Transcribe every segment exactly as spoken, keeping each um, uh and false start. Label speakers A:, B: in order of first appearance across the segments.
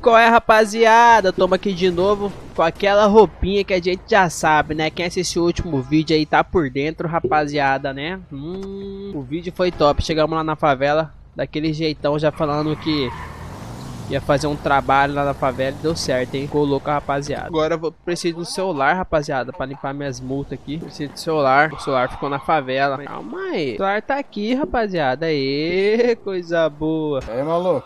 A: Qual é, rapaziada? Toma aqui de novo com aquela roupinha que a gente já sabe, né? Quem assistiu o último vídeo aí tá por dentro, rapaziada, né? Hum, o vídeo foi top. Chegamos lá na favela, daquele jeitão, já falando que ia fazer um trabalho lá na favela e deu certo, hein? Colocou a rapaziada. Agora eu vou precisar do celular, rapaziada, pra limpar minhas multas aqui. Preciso do celular. O celular ficou na favela. Calma aí. O celular tá aqui, rapaziada. Aê, coisa boa.
B: E aí, maluco?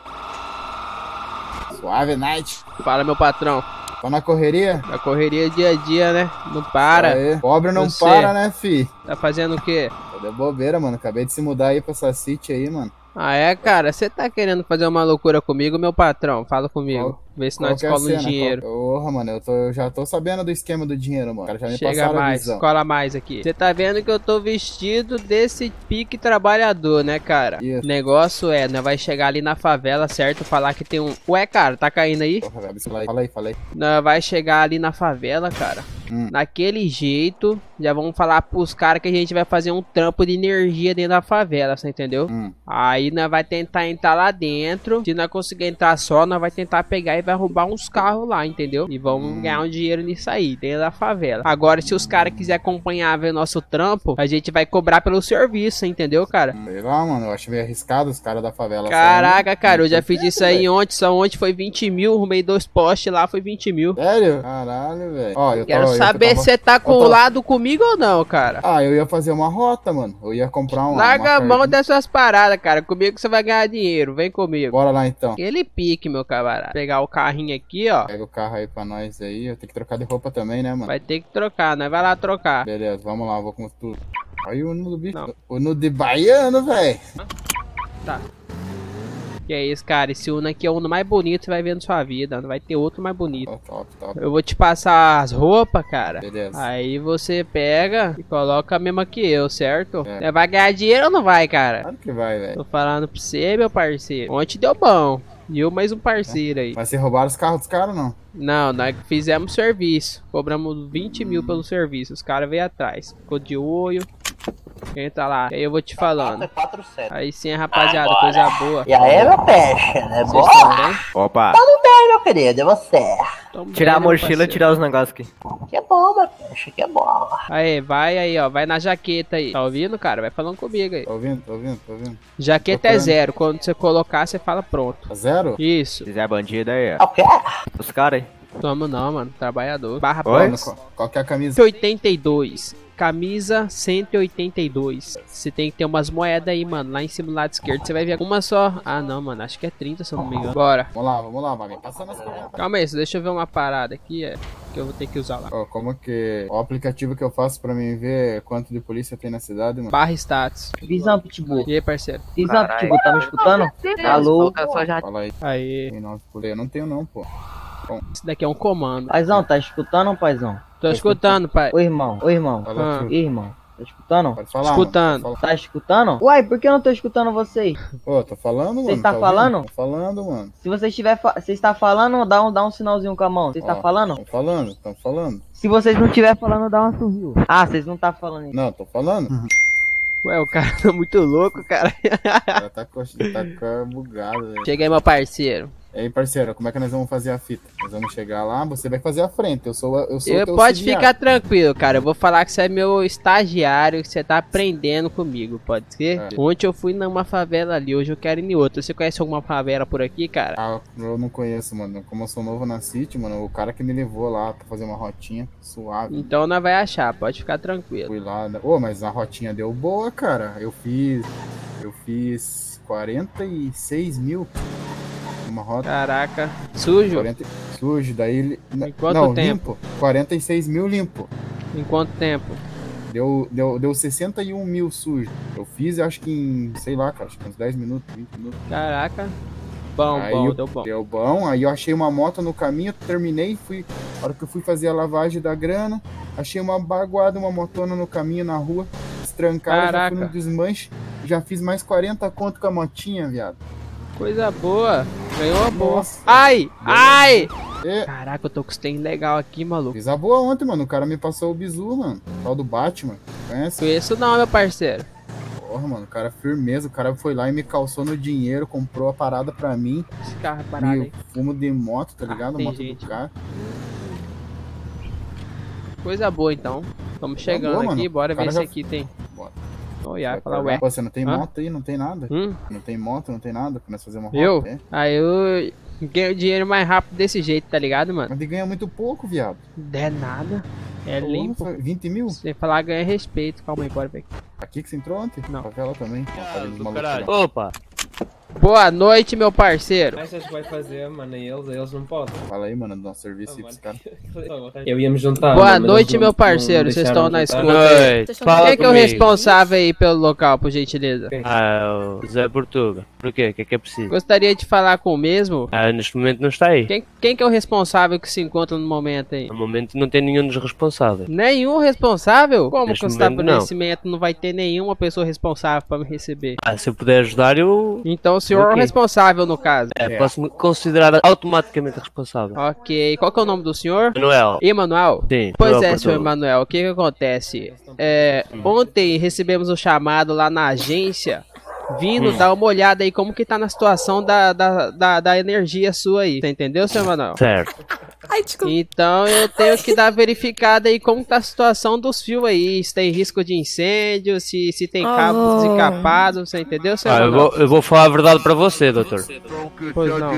B: Suave Night.
A: Fala, meu patrão.
B: Tá na correria?
A: Na correria dia a dia, né? Não para.
B: Aí. Pobre não
A: Você
B: para, né, fi?
A: Tá fazendo o quê?
B: Tô de bobeira, mano. Acabei de se mudar aí pra essa city aí, mano.
A: Ah, é, cara? Você tá querendo fazer uma loucura comigo, meu patrão? Fala comigo.
B: Qual,
A: Vê se
B: qual
A: nós
B: que é a
A: cola o
B: cena?
A: dinheiro.
B: Qual- Porra, mano, eu, tô, eu já tô sabendo do esquema do dinheiro, mano. O cara já me
A: Chega
B: passaram a
A: mais,
B: visão.
A: cola mais aqui. Você tá vendo que eu tô vestido desse pique trabalhador, né, cara?
B: Isso.
A: O negócio é, nós vai chegar ali na favela, certo? Falar que tem um... Ué, cara, tá caindo aí?
B: Porra, velho, fala aí, fala aí, fala aí.
A: Nós vai chegar ali na favela, cara.
B: Hum.
A: Naquele jeito, já vamos falar pros caras que a gente vai fazer um trampo de energia dentro da favela, você entendeu?
B: Hum.
A: Aí nós vai tentar entrar lá dentro. Se nós conseguir entrar só, nós vai tentar pegar e vai roubar uns carros lá, entendeu? E vamos
B: Hum.
A: ganhar um dinheiro nisso aí, dentro da favela. Agora, se os caras quiserem acompanhar ver nosso trampo, a gente vai cobrar pelo serviço, entendeu, cara?
B: Sei lá, mano, eu acho meio arriscado os caras da favela.
A: Caraca,
B: saírem.
A: cara, eu já fiz
B: Muito
A: isso aí
B: velho.
A: ontem. Só ontem foi vinte mil. Arrumei dois postes lá, foi vinte mil.
B: Sério? Caralho, velho. Ó, eu
A: Quero
B: tava- eu
A: saber
B: tava-
A: se você tá
B: eu tava-
A: colado comigo ou não, cara.
B: Ah, eu ia fazer uma rota, mano. Eu ia comprar uma.
A: Larga
B: uma
A: a mão
B: carga-
A: dessas paradas, cara. Comigo você vai ganhar dinheiro. Vem comigo.
B: Bora lá então.
A: Aquele pique, meu camarada. Pegar o carrinho aqui, ó.
B: Pega o carro aí pra nós aí. Eu tenho que trocar de roupa também, né, mano?
A: Vai ter que trocar, né? Vai lá trocar.
B: Beleza, vamos lá, vou com tudo. Olha o Uno do bicho.
A: Não.
B: O Uno de baiano, velho.
A: Tá. Que é isso, cara. Esse Uno aqui é o Uno mais bonito que você vai ver na sua vida. Não vai ter outro mais bonito.
B: Top, top, top.
A: Eu vou te passar as roupas, cara.
B: Beleza.
A: Aí você pega e coloca a mesma que eu, certo?
B: É.
A: Você vai ganhar dinheiro ou não vai, cara?
B: Claro que vai, velho.
A: Tô falando pra você, meu parceiro. Ontem deu bom. E eu mais um parceiro aí.
B: Mas você roubaram os carros dos caras, não?
A: Não, nós fizemos serviço. Cobramos vinte mil pelo serviço. Os caras veio atrás. Ficou de olho. Entra lá. Aí eu vou te falando.
C: quatro sete.
A: Aí sim, rapaziada, coisa boa.
C: E aí, meu peixe, né?
A: Vocês
C: Boa?
A: estão bem?
D: Opa,
C: Tudo bem, meu querido, e você?
A: Tamo
D: tirar a
A: bem, meu
D: mochila e
A: parceiro.
D: tirar os negócios aqui.
C: Que bom, meu peixe, que bom.
A: Aí, vai aí, ó. Vai na jaqueta aí. Tá ouvindo, cara? Vai falando comigo aí.
B: Tô ouvindo, tô ouvindo, tô ouvindo.
A: Jaqueta é
B: Procurando.
A: zero. Quando você colocar, você fala pronto.
B: Tá zero?
A: Isso.
D: Se quiser bandido aí,
C: É
D: ó.
C: o quê?
D: Os caras aí.
A: Toma não, mano. Trabalhador. Barra
D: Oi?
A: box.
B: Qual, qual que é a camisa?
A: cento e oitenta e dois. Camisa cento e oitenta e dois. Você tem que ter umas moedas aí, mano. Lá em cima do lado esquerdo. Você vai ver uma só. Ah, não, mano. Acho que é trinta, se eu não me engano. Bora.
B: Vamos lá, vamos lá, vai passando as coisas.
A: Calma aí. Deixa eu ver uma parada aqui. É, que eu vou ter que usar lá.
B: Ó, como que... O aplicativo que eu faço pra mim ver quanto de polícia tem na cidade, mano.
A: Barra status.
E: Visão, Pitbull.
A: E aí, parceiro?
E: Visão, Pitbull, tá me escutando? Alô?
B: Fala aí.
A: Aí.
B: Tem nove por aí. Eu não tenho não, pô.
A: Esse daqui é um comando.
E: Paizão, tá escutando, paizão?
A: Tô escutando, pai.
E: Ô, irmão, ô, irmão.
B: Fala,
A: Ah.
B: tio.
E: Ih, irmão, tá escutando?
B: Pode falar,
A: Escutando.
B: mano.
E: Tá escutando? Uai, por que eu não tô escutando vocês?
B: Pô, tô falando, mano.
E: Você está
B: ouvindo?
E: falando?
B: Tô falando, mano.
E: Se você estiver, fa você está falando, dá um, dá um sinalzinho com a mão. Você está
B: Ó,
E: falando?
B: Tô falando, tô falando.
E: Se vocês não estiver falando, dá um sorriso. Ah, vocês não tá falando isso.
B: Não, tô falando.
A: Ué, o cara tá muito louco, cara.
B: Ela tá, co... tá co- bugado, velho.
A: Chega aí, meu parceiro.
B: E aí, parceiro, como é que nós vamos fazer a fita? Nós vamos chegar lá, você vai fazer a frente. Eu sou, eu sou o
A: Eu,
B: teu
A: pode
B: auxiliar.
A: ficar tranquilo, cara. Eu vou falar que você é meu estagiário, que você tá aprendendo comigo, pode ser?
B: É.
A: Ontem eu fui numa favela ali, hoje eu quero ir em outra. Você conhece alguma favela por aqui, cara?
B: Ah, eu não conheço, mano. Como eu sou novo na City, mano, o cara que me levou lá pra fazer uma rotinha suave.
A: Então nós vai achar, pode ficar tranquilo.
B: Fui lá. né? Ô, mas a rotinha deu boa, cara. Eu fiz. Eu fiz quarenta e seis mil. Uma rota.
A: Caraca, sujo?
B: quarenta sujo, daí ele.
A: Em quanto
B: não,
A: tempo?
B: limpo. quarenta e seis mil limpo.
A: Em quanto tempo?
B: Deu, deu, deu sessenta e um mil sujo. Eu fiz, acho que em, sei lá, cara, acho que uns dez minutos, vinte minutos.
A: Caraca. Bom,
B: Aí
A: bom,
B: eu-
A: deu bom.
B: Deu bom, aí eu achei uma moto no caminho, terminei, fui. A hora que eu fui fazer a lavagem da grana, achei uma baguada, uma motona no caminho, na rua, estrancaram, já
A: Caraca.
B: fui no desmanche, já fiz mais quarenta conto com a motinha, viado.
A: Coisa boa. Ganhou a boa.
B: Nossa.
A: Ai, ai.
B: E
A: Caraca, eu tô com os tem legal aqui, maluco.
B: fiz a boa ontem, mano, o cara me passou o bizu, mano, o tal do Batman, conhece?
A: Conheço não, meu parceiro.
B: Ó, Porra, mano, o cara firmeza, o cara foi lá e me calçou no dinheiro, comprou a parada pra mim.
A: Esse carro é parado
B: E
A: aí.
B: fumo de moto, tá ligado?
A: tem
B: moto
A: gente.
B: do cara.
A: Coisa boa então. Estamos chegando
B: boa,
A: aqui,
B: mano.
A: bora
B: O
A: ver
B: cara
A: se
B: já-
A: aqui tem.
B: Bora.
A: Olha,
B: Vai
A: falar
B: pegar.
A: ué.
B: Pô, você não tem
A: Hã?
B: moto aí? Não tem nada?
A: Hum?
B: Não tem moto, não tem nada pra nós fazer uma
A: Eu?
B: rota? É.
A: Aí eu ganho dinheiro mais rápido desse jeito, tá ligado, mano?
B: Mas de ganha muito pouco, viado.
A: Não é nada. É
B: Porra,
A: limpo.
B: foi vinte mil?
A: Sem falar ganha respeito. Calma aí, bora ver aqui.
B: Aqui que você entrou ontem?
A: Não.
B: Favela também. Favela dos malucos lá.
D: Opa!
A: Boa noite, meu parceiro.
F: Achas que vai fazer, mano, e eles, eles não podem.
B: Fala aí, mano, do nosso serviço aí pros caras.
F: Eu ia me juntar.
A: Boa
F: mano, mas
A: noite,
F: eles
A: meu
F: não-
A: parceiro.
F: não
A: Vocês
F: deixaram
A: estão na
F: juntar.
A: escuta aí.
G: Vocês
D: Fala
A: Quem é que é o
D: comigo.
A: responsável aí pelo local, por gentileza?
D: Ah, o Zé Portuga. Por quê? O que é que é preciso?
A: Gostaria de falar com o mesmo.
D: Ah, neste momento não está aí.
A: Quem, quem que é o responsável que se encontra no momento aí?
D: No momento não tem nenhum dos responsáveis.
A: Nenhum responsável? Como
D: Neste
A: que o
D: momento, não.
A: estabelecimento não vai ter nenhuma pessoa responsável pra me receber?
D: Ah, se eu puder ajudar, eu...
A: Então o senhor é o
D: Ok.
A: responsável no caso.
D: É, posso me considerar automaticamente responsável.
A: Ok, qual que é o nome do senhor?
D: Manuel.
A: Emanuel?
D: Sim.
A: Pois
D: Manuel
A: é, senhor
D: Portuga.
A: Emanuel, o que que acontece? É, ontem recebemos um chamado lá na agência, vindo dar uma olhada aí como que tá na situação da, da, da, da energia sua aí, você entendeu, senhor Emanuel?
D: Certo.
G: Ai, desculpa.
A: Então eu tenho que dar verificada aí como tá a situação dos fios aí, se tem risco de incêndio, se, se tem cabos
G: Oh.
A: desencapados, você entendeu, senhor
D: Ah, eu
A: Emanuel?
D: vou, eu vou falar a verdade para você, doutor.
A: Pois não,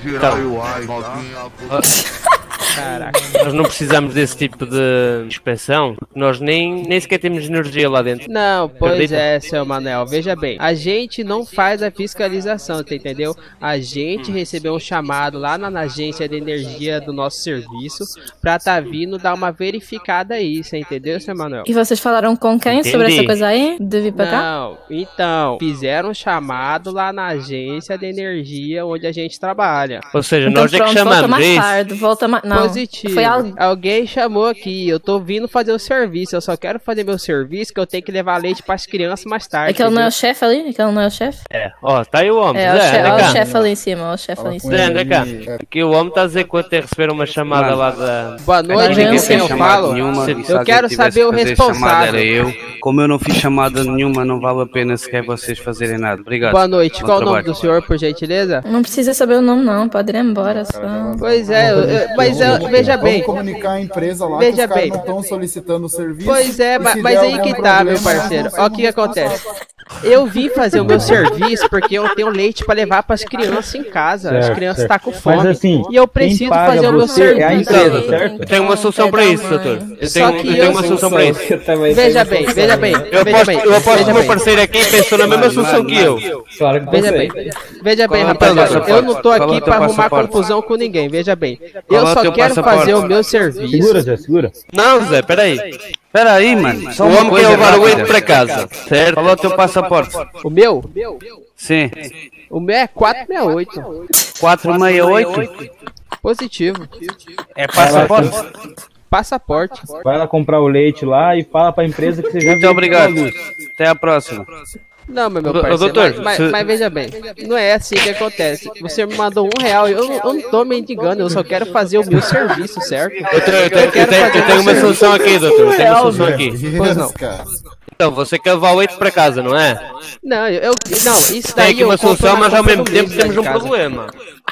A: caraca.
D: Nós não precisamos desse tipo de inspeção, porque nós nem, nem sequer temos energia lá dentro.
A: Não, pois
D: Acredita?
A: é, seu Manel, veja bem, a gente não faz a fiscalização, você entendeu? A gente recebeu um chamado lá na, na agência de energia do nosso serviço pra tá vindo dar uma verificada aí, você entendeu, seu Manuel?
G: E vocês falaram com quem sobre
D: Entendi.
G: essa coisa aí? De vir pra cá?
A: Não, então, fizeram um chamado lá na agência de energia onde a gente trabalha.
D: Ou seja,
G: Então
D: nós é que
G: pronto, volta
D: chamamos, é
G: mais
D: isso?
G: tarde, volta mais... Não,
A: Positivo.
G: foi algo...
A: Alguém chamou aqui, eu tô vindo fazer o serviço, eu só quero fazer meu serviço que eu tenho que levar leite pras crianças mais tarde.
G: Aquele não é o
A: entendeu?
G: chefe ali? Aquele não é o chefe?
D: É, ó, tá aí o homem.
G: É, o
D: Zé,
G: chefe,
D: anda
G: ó, o
D: cá.
G: chefe ali em cima, ó, o chefe
B: Fala
G: ali em
B: com
G: cima.
D: Zé, anda cá.
B: ele. É,
D: Aqui o homem está a dizer que ontem receberam uma chamada lá da...
A: Boa noite,
G: Mas
A: quem
G: eu
A: que
G: sei
A: eu
H: chamada
A: falo?
H: nenhuma,
D: Eu
H: se alguém
A: quero
H: tivesse
A: saber o
H: que fazer
A: responsável.
H: chamada, era eu. Como eu não fiz chamada nenhuma, não vale a pena sequer vocês fazerem nada. Obrigado.
A: Boa noite,
H: Bom
A: qual o nome
H: trabalho.
A: do senhor, por gentileza?
G: Não precisa saber o nome não, pode ir embora só.
A: Pois é, eu- eu- mas eu- veja bem.
B: Vamos comunicar a empresa lá
A: Veja
B: que os caras
A: bem.
B: não estão solicitando o serviço.
A: Pois é,
B: e
A: ma-
B: se
A: mas
B: der
A: aí
B: algum
A: que tá, meu
B: problema,
A: parceiro.
B: nós
A: Olha o que que
B: vamos
A: acontece. Eu vim fazer o meu serviço porque eu tenho leite pra levar pras crianças em casa. As
I: Certo,
A: crianças
I: certo.
A: tá com fome.
I: Mas assim,
A: e eu
I: quem
A: preciso
I: paga
A: fazer o meu
I: você é a
A: serviço.
I: empresa,
G: Sim,
I: certo?
D: Eu tenho uma solução para isso, doutor. Eu
A: Só
D: tenho,
A: que
D: eu
A: eu
D: tenho uma
A: sou
D: solução para isso.
F: Eu também
A: Veja
F: tenho
A: bem,
F: solução,
A: veja bem.
F: né?
D: Eu
A: veja
D: aposto,
A: bem,
D: eu aposto
A: veja
D: que o meu
A: bem.
D: parceiro aqui pensou na mesma solução que eu.
F: Claro que
A: Veja
F: você.
A: bem, veja bem,
H: Qual é o teu
A: rapaziada, eu
H: passaporte?
A: não tô
H: Qual é o
A: aqui
H: teu
A: pra arrumar
H: passaporte?
A: confusão com ninguém, veja bem.
H: Qual
A: Eu
H: é o
A: só
H: teu
A: quero
H: passaporte?
A: fazer o meu serviço.
I: Segura, Zé, segura.
D: Não, Zé, peraí.
H: Espera aí, mano. Só
D: O
H: uma
D: homem
H: coisa
D: quer levar o
H: rápida.
D: leite para casa, certo?
H: Qual é o teu passaporte?
A: O meu?
H: Sim.
A: O meu é quatro seis oito.
H: quatro seis oito?
A: Positivo.
H: É passaporte?
A: Passaporte.
I: Vai lá comprar o leite lá e fala pra empresa que você já
H: Muito
I: veio
H: obrigado.
I: com a luz.
H: Até a próxima.
A: Não, mas meu
D: Ô, ô,
A: parceiro,
D: doutor,
A: mas, mas-
D: se-
A: mas veja bem, não é assim que acontece. Você me mandou um real, eu, não- eu não tô mendigando, eu só quero fazer o meu serviço, certo?
D: Eu tenho, eu tenho- eu
A: quero
D: tenho-
A: fazer
D: eu tenho
A: meu
D: uma
A: serviço.
D: solução aqui, doutor. Eu tenho uma solução aqui.
A: Pois não.
B: cara.
D: Então, você quer levar o leite para casa, não é?
A: Não, eu, eu- não, isso
D: Tem
A: daí
D: aqui
A: eu
D: uma
A: compro
D: solução,
A: na
D: mas ao
A: compra
D: mesmo
A: do
D: tempo
A: leite
D: temos
A: lá
D: um
A: em casa.
D: problema.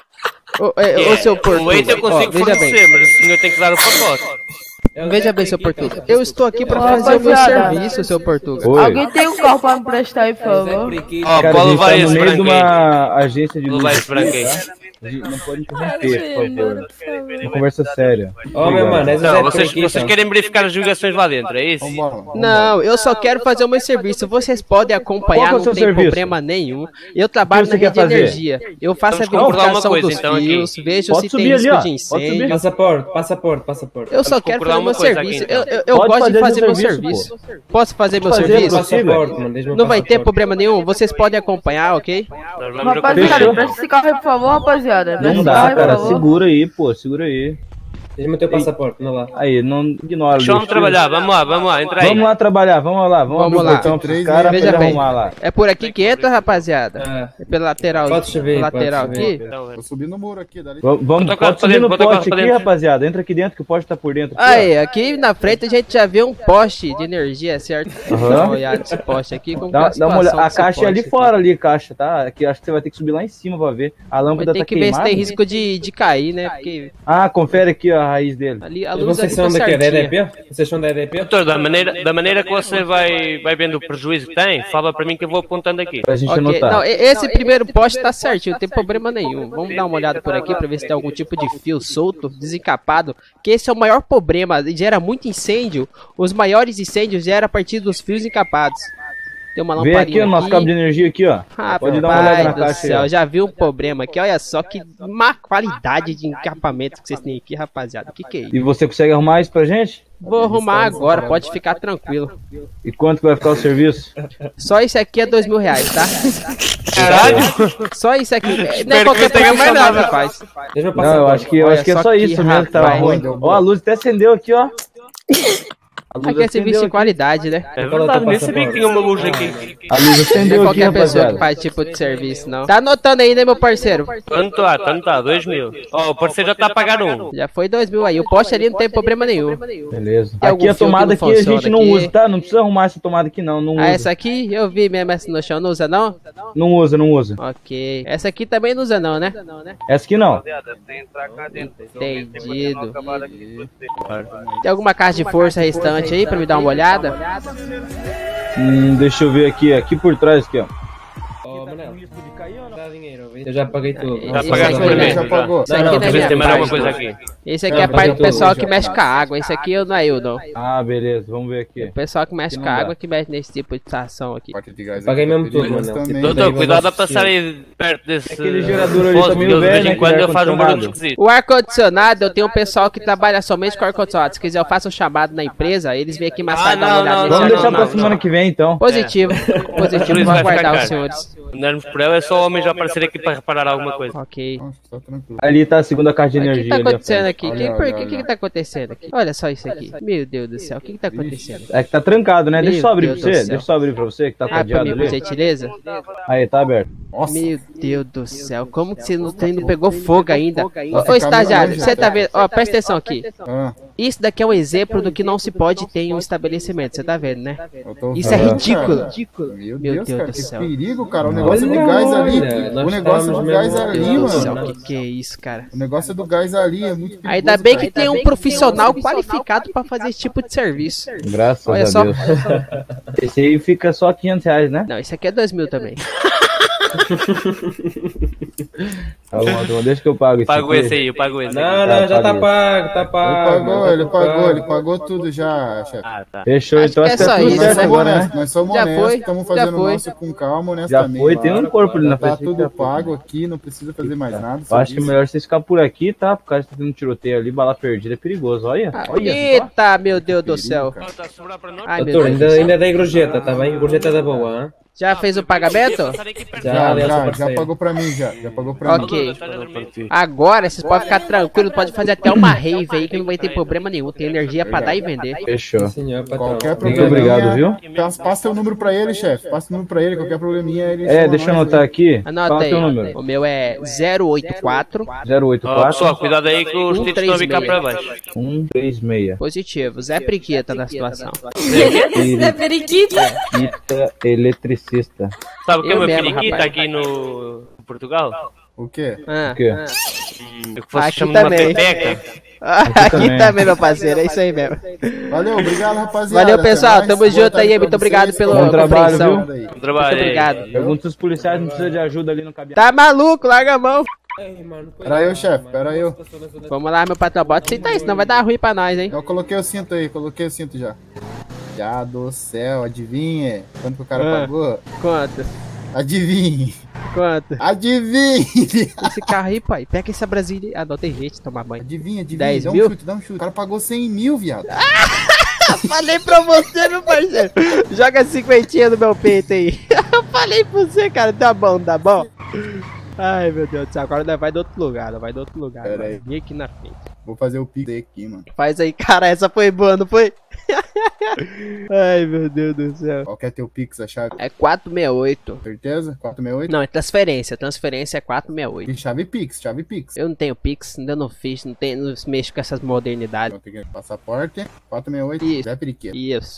A: Ô, é, ô, seu Portuga,
D: O leite eu
A: ó,
D: consigo
A: veja bem,
D: fornecer, mas o senhor tem que dar o pacote.
A: veja bem, seu Portuga, eu estou aqui pra
J: Ô,
A: fazer o meu
J: rapaziada.
A: serviço, seu Portuga.
I: Oi.
J: Alguém tem um carro pra me prestar aí, por favor?
D: Ó,
I: Cara, a
D: pode
I: gente
D: levar
I: tá no
D: esse
I: meio de
D: branco aí.
I: uma agência de
D: Vou
I: luz.
D: levar esse branco aí.
I: A gente não pode interromper, por favor. Uma conversa séria.
F: Ô, meu mano, esse
D: Não,
F: é
D: vocês,
F: aqui,
D: vocês
F: então.
D: querem verificar as divulgações lá dentro, é isso?
B: Vambora, mano.
A: Não, eu só quero fazer o meu serviço. Vocês podem acompanhar,
I: Qual que é o
A: não
I: seu
A: tem
I: serviço?
A: problema nenhum. Eu trabalho
I: O que
A: na
I: você
A: rede
I: quer
A: de
I: fazer?
A: energia. Eu faço a
D: Vamos concordar uma
A: verificação
D: coisa,
A: dos
D: então, aqui.
A: fios, vejo
I: Pode
A: se
I: subir
A: tem
I: ali,
A: risco
I: ó.
A: de
I: Pode
A: incêndio.
I: subir.
F: Passaporte, passaporte, passaporte.
A: Eu só
D: Vamos
A: quero
D: concordar
A: fazer
D: uma
A: meu
D: coisa
A: serviço.
D: aqui,
A: Eu,
D: então.
A: eu, eu
I: Pode
A: gosto de
I: fazer
A: fazer
I: seu
A: meu
I: serviço,
A: serviço. Posso fazer meu
I: Fazer,
A: serviço?
I: pode.
F: Passaporte, mano, deixa meu
A: Não vai ter
F: passaporte.
A: problema nenhum. Vocês podem acompanhar, ok?
D: Nós vamos
J: Rapaziada,
I: Fechou.
J: presta esse carro aí, por favor, rapaziada. Presta
I: Não
J: esse
I: dá,
J: carro aí, por
I: cara.
J: favor.
I: Segura aí, pô. Segura aí.
F: Diz-me o teu passaporte, anda lá.
K: Aí, não ignora.
D: Deixa eu trabalhar, vamos lá, vamos lá, entra aí.
K: Vamos lá trabalhar, vamos lá, vamos,
A: Vamos
K: abrir
A: lá.
K: o portão pros caras pra
A: Veja
K: ele
A: bem,
K: arrumar lá.
A: é por aqui que entra, rapaziada?
F: É.
A: É pela lateral,
F: Pode subir,
A: lateral
F: pode
A: aqui?
F: subir.
B: Vou subir no muro aqui, dali.
K: Vamos, vamos
D: Bota a
K: pode
D: costa
K: subir
D: dentro,
K: no
D: bota a
K: poste
D: costa
K: aqui,
D: dentro.
K: rapaziada. Entra aqui dentro que o poste tá por dentro. Aqui,
A: Aí, aqui na frente a gente já vê um poste de energia, certo?
K: Aham.
A: Dá uma olhada nesse poste aqui. Como
K: Dá,
A: que é
K: dá uma olhada. A
A: situação desse
K: caixa é ali
A: poste
K: fora, ali, caixa, tá? Aqui acho que você vai ter que subir lá em cima pra ver. A
A: aqui?
K: lâmpada
A: Vai ter
K: tá
A: que ver se
K: queimada.
A: tem risco de, de cair, né? Porque
K: Ah, confere aqui ó, a raiz dele.
A: ali a
F: E
A: luz ali
F: vocês
A: tá
F: são daqui, é da
A: certinha.
F: E D P? Vocês são da E D P?
D: Doutor, da maneira, da maneira que você vai, vai vendo o prejuízo que tem, fala para mim que eu vou apontando aqui.
K: Pra gente
A: Ok,
K: anotar.
A: não, e- esse primeiro poste tá certinho, não tem problema nenhum. Vamos dar uma olhada por aqui pra ver se tem algum tipo de fio solto, desencapado. Que esse é o maior problema, gera muito incêndio. Os maiores incêndios geram a partir dos fios encapados. Tem uma
K: Vê aqui
A: lamparina
K: o nosso cabo de energia aqui, ó. Pode dar uma olhada na
A: Rapaz do
K: caixa
A: céu,
K: aí. ó.
A: já vi um problema aqui. Olha só que má qualidade de encapamento que vocês têm aqui, rapaziada. Que que é isso?
K: E você consegue arrumar isso pra gente?
A: Vou arrumar agora, pode ficar tranquilo.
K: E quanto que vai ficar o serviço?
A: Só isso aqui é dois mil reais, tá?
D: Caralho!
A: Só isso aqui. Não é
D: Espero
A: qualquer
D: que não tenha mais
A: profissional
D: nada.
A: que faz.
F: Deixa eu
K: Não, eu acho que, eu
A: Olha
K: acho que é
A: só
K: só
A: que
K: isso mesmo que tava
A: rapaz.
K: ruim. Ó, a luz até acendeu aqui, ó. A luz
A: Aqui é serviço de
K: aqui.
A: qualidade, né?
D: É verdade, nem sabia que tinha uma luz aqui.
K: A luz
A: Não é
K: acendeu aqui,
A: qualquer pessoa que
K: rapaziada.
A: faz tipo de serviço, não. Tá anotando aí, né, meu parceiro?
D: Quanto tá? Quanto tá? Dois mil. Ó, o parceiro já tá pagando um.
A: Já foi dois mil aí. O poste ali não tem problema nenhum.
K: Beleza.
A: Tem algum
K: Aqui a
A: fio que
K: tomada
A: não
K: aqui a gente
A: funciona
K: não
A: aqui?
K: usa, tá? Não precisa arrumar essa tomada aqui não, não
A: Ah,
K: usa.
A: essa aqui eu vi mesmo essa no chão. Não usa, não?
K: Não usa, não usa.
A: Ok. Essa aqui também não usa, não, né?
K: Essa aqui não.
A: Entendido. Tem alguma caixa de força restante aí pra me dar uma olhada?
K: Hum, deixa eu ver aqui, aqui por trás aqui, ó.
F: Ó, Manel, dá dinheiro, eu já paguei tudo.
D: Já
A: Esse
D: pagaste
A: aqui,
D: primeiro.
A: né?
B: Já pagou.
A: Isso aqui
F: Não,
A: não é
F: não,
A: minha
D: Tem mais alguma
A: parte.
D: coisa aqui?
A: Esse aqui
F: Não,
A: é a parte do
F: paguei
A: pessoal
F: tudo,
A: que
F: já.
A: mexe com a água. Esse aqui eu não é eu, não.
K: Ah, beleza, vamos ver aqui.
A: O pessoal que mexe
K: Aqui
A: com
K: não
A: a
K: dá.
A: água que mexe nesse tipo de estação aqui.
B: Parte de gás
F: Paguei
B: aqui tá
F: mesmo tudo,
B: perigoso
F: Manel.
B: também.
D: Doutor,
F: Daí
D: cuidado a
F: vamos
D: passar aí perto desse.
K: Aquele gerador ali tá
D: posto,
K: meio
D: que eu, de
K: velho,
D: vez
K: né,
D: em quando
K: aquele
D: eu faço um barulho
K: ar-condicionado.
D: esquisito.
A: O ar-condicionado, eu tenho um pessoal que trabalha somente com ar-condicionado. Se quiser, eu faço um chamado na empresa, eles vêm aqui mais
D: Ah,
A: tarde dar uma
D: não,
A: olhada
D: não,
A: nesse
K: Vamos deixar
D: não,
K: pra
A: ar-condicionado.
K: semana que vem, então.
A: Positivo, positivo,
D: Luiz
A: vou
D: vai
A: aguardar
D: ficar
A: os
D: caro.
A: senhores.
D: Andarmos por ela é só o homem já aparecer aqui para reparar alguma coisa.
A: Ok.
B: Nossa, tá tranquilo.
K: Ali tá a segunda caixa de
A: O que
K: energia
A: tá
K: ali, ó.
A: acontecendo aqui?
B: Olha,
A: Que, por
B: olha,
A: que, que
B: olha.
A: que tá acontecendo aqui? Olha só isso aqui. Meu Deus do céu, o que que tá acontecendo?
K: É que tá trancado, né? Deixa eu só
A: Meu
K: abrir
A: Deus
K: pra
A: do
K: você.
A: céu.
K: Deixa eu só abrir pra você que tá
A: Ah, pra
K: cadeado
A: mim, por
K: ali.
A: gentileza?
K: Aí, tá aberto.
B: Nossa,
A: Meu Deus do céu, como que você não, tem, não pegou fogo ainda? Ô,
B: Vai
A: ô
B: ficar
A: estagiário,
B: meio
A: você tá
B: longe,
A: vendo? Ó, presta atenção aqui.
B: ah,
A: Isso daqui é um exemplo do que não se pode ter em um estabelecimento, você tá vendo, né?
B: eu tô
A: Isso é
B: vendo,
A: ridículo.
B: cara.
A: ridículo.
B: Meu
A: Meu
B: Deus,
A: Deus
B: cara,
A: do
B: que
A: céu.
B: perigo, cara. O negócio
F: Olha,
B: do gás ali.
F: olha,
B: O
F: nós
B: negócio do
F: estamos
B: gás
F: mesmo-
B: ali,
A: Meu Deus do céu,
B: mano.
A: que que é isso, cara?
B: O negócio do gás ali é muito perigoso.
A: Ainda bem que
B: cara.
A: tem um profissional qualificado pra fazer esse tipo de serviço.
K: Graças
A: Olha
K: a
A: só.
K: Deus. Esse aí fica só quinhentos reais, né?
A: Não, esse aqui é dois mil também.
K: Tá bom, tá bom, deixa que eu pago esse
D: Pago
K: aqui.
D: esse aí, eu pago esse
F: Não,
D: aqui.
F: não, já tá
K: paguei.
F: pago, tá
B: Ele
F: pago.
B: pagou, ele
F: tá
B: pagou,
F: pago.
B: ele pagou tudo já, chefe.
D: Ah, tá.
K: Fechou,
A: Acho
K: então
A: que é
K: acho que
A: só
K: tá tudo
A: isso,
B: Nós
K: certo
A: né?
B: somos
K: agora, né?
B: honestos, nós somos
A: Já
B: honestos,
A: foi,
B: estamos
A: já
B: fazendo o
A: foi.
B: nosso com calma,
K: Já
B: honestamente.
K: foi, tem um corpo ali na
B: Tá
K: frente.
B: tudo pago aqui, não precisa fazer mais nada.
K: Eu acho que é
B: serviço.
K: melhor vocês ficar por aqui, tá? Por causa que tá tendo tiroteio ali, bala perdida, é perigoso. Olha,
A: Ah,
K: olha.
A: Eita, meu Deus do céu.
B: cara.
D: Tá a sobrar para nós?
A: Ai, meu
F: Doutor,
A: Deus do
F: ainda,
A: céu.
F: ainda dei gorjeta, tá bem? Gorjeta da boa, hein?
A: Já fez o pagamento?
F: Já,
B: Já,
F: aliás,
B: já,
F: sou
B: já
F: parceiro.
B: pagou pra mim, já. Já pagou pra mim.
A: Ok. Agora vocês podem ficar tranquilos, pode fazer até uma rave aí que não vai ter problema nenhum. Tem energia pra dar e vender.
K: Fechou.
F: Sim, senhor, patrão.
B: Qualquer
K: Muito
B: probleminha,
K: obrigado, viu?
B: Passa, passa o número pra ele, chefe. Passa o número pra ele, qualquer probleminha ele
K: É,
B: chama
K: deixa eu
B: nós
K: anotar
B: aí.
K: aqui.
A: Anota
K: Fala
A: aí.
K: teu número.
A: O meu é zero oito quatro
K: zero oito
D: Ó,
K: quatro,
D: pessoal, cuidado aí que os
A: Um,
D: tiros
A: três,
D: estão a ficar
A: meia.
D: para baixo.
K: um três seis.
A: positivo. Zé Priqueta na situação.
G: É periquita.
K: Periquita eletricista.
D: Sabe o que é
A: Eu
D: meu
A: mesmo,
D: periquito
A: rapaz.
D: aqui no Portugal?
B: O quê?
A: Ah.
K: O quê?
D: Eu que fosse
A: Aqui
D: chamar uma
A: também.
D: pepeca.
A: Aqui
K: também.
A: também, meu parceiro, é isso aí mesmo.
B: Valeu, obrigado, rapaziada.
A: Valeu, pessoal,
B: Até mais.
A: tamo
B: Boa
A: junto
B: tarde
A: aí,
B: pra
A: muito obrigado
B: vocês.
A: pela
K: Bom trabalho,
A: compreensão.
K: viu?
B: Obrigado aí.
D: Bom trabalho
A: Muito
D: aí.
A: obrigado.
K: Pergunta se os policiais não precisam de ajuda ali no cabeça.
A: Tá maluco? Larga a mão.
F: Ei, mano, pois
B: Pera aí,
F: é,
B: chefe,
F: mano.
B: pera aí, eu.
A: Vamos lá, meu patrão, bota cinta aí, senão vai dar ruim pra nós, hein?
B: Eu coloquei o cinto aí, coloquei o cinto já. Já do céu, adivinha? Quanto que o cara
A: Ah.
B: pagou?
A: Quanto?
B: Adivinhe!
A: Quanto?
B: Adivinhe!
A: Esse carro aí, pai, pega essa Brasília. Ah, não tem jeito de tomar banho.
B: Adivinha, adivinha.
A: dez
B: dá um
A: mil?
B: chute, dá um chute. O cara pagou cem mil, viado.
A: Falei pra você, meu parceiro. Joga cinquentinha no meu peito aí. Eu falei pra você, cara. Tá bom, tá bom? Ai, meu Deus do céu. Agora nós vai do outro lugar, nós vai do outro lugar.
B: Pera aí.
A: Vem aqui na frente.
B: Vou fazer o pix aqui, mano.
A: Faz aí, cara, essa foi boa, não foi? Ai, meu Deus do céu.
B: Qual que é teu pix, a chave?
A: É quatro seis oito.
B: Certeza? quatro seis oito?
A: Não, é transferência. Transferência é quatro seis oito.
B: Tem chave pix, chave pix.
A: Eu não tenho pix, ainda não fiz, não, tenho, não mexo com essas modernidades.
B: Então, tem que passaporte, quatro seis oito,
A: Isso.
B: Zé Periquito.
A: Isso.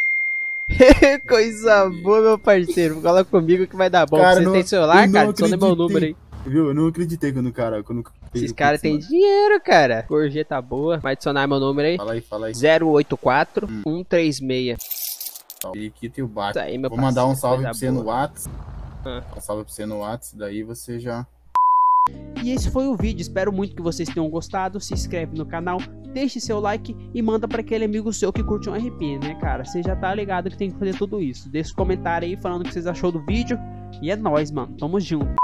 A: Coisa boa, meu parceiro. Fala comigo que vai dar bom.
B: Cara,
A: Você
B: não-
A: tem celular,
B: eu
A: cara?
B: não
A: Adiciona meu número aí.
B: Viu? Eu não acreditei quando o cara... Quando fez
A: Esses
B: o
A: caras
B: pix,
A: têm
B: mano.
A: dinheiro, cara. Gorjeta boa. Vai adicionar meu número aí.
B: Fala aí, fala aí.
A: zero oito quatro um três seis.
B: O Periquito e o Bate.
A: Isso aí, meu
B: Vou mandar um
A: parceiro,
B: salve
A: coisa
B: pra você no
A: boa.
B: Whats.
A: Ah.
B: Um salve pra você no Whats, daí você já...
A: E esse foi o vídeo, espero muito que vocês tenham gostado. Se inscreve no canal, deixe seu like e manda pra aquele amigo seu que curte um R P, né, cara? Você já tá ligado que tem que fazer tudo isso. Deixa um comentário aí falando o que vocês achou do vídeo. E é nóis, mano, tamo junto.